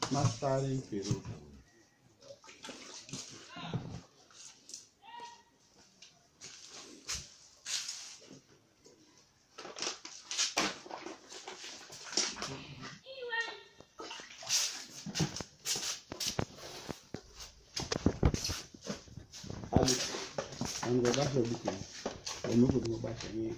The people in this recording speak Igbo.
Mastering Peru. I'm going to bash everything. I'm not going to bash anything.